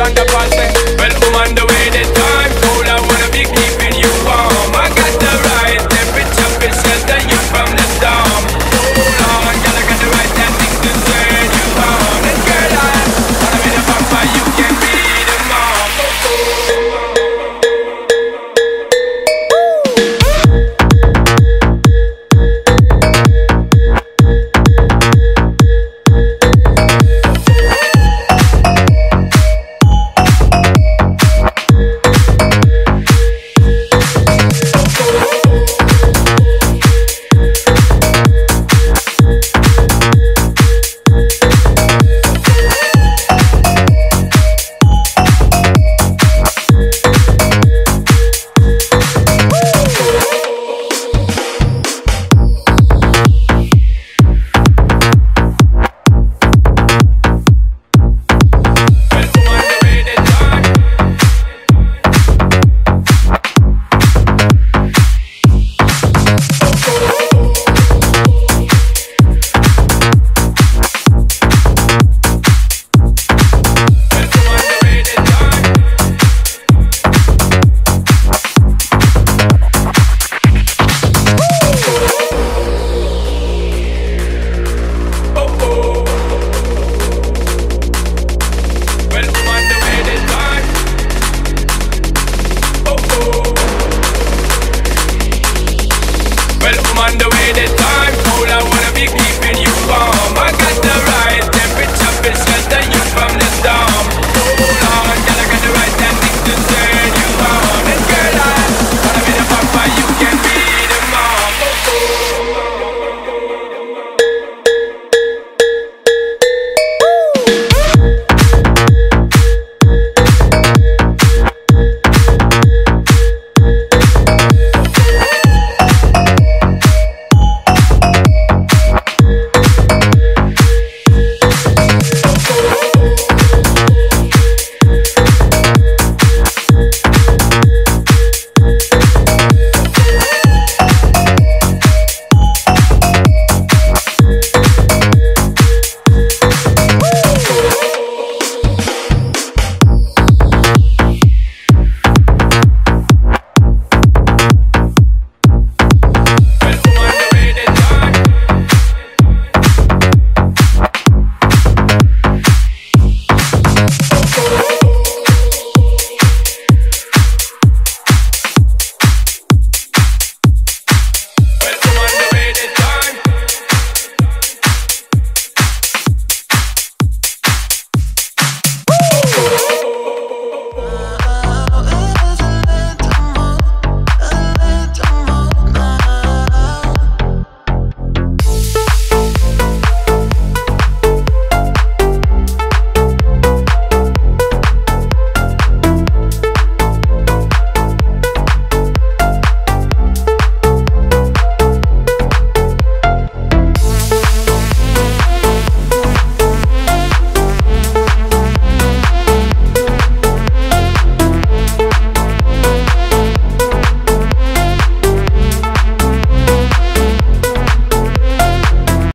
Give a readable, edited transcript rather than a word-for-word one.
on the passing. Well, I'm on the way, the time cold, I wanna be keeping you warm. I got the right temperature, it shelter you from the storm. Hold on, girl, I got the right tactics to turn you on. And girl, I wanna be the papa, you can be the mom. Well, I'm on the way, the time cold, I wanna be keeping you warm.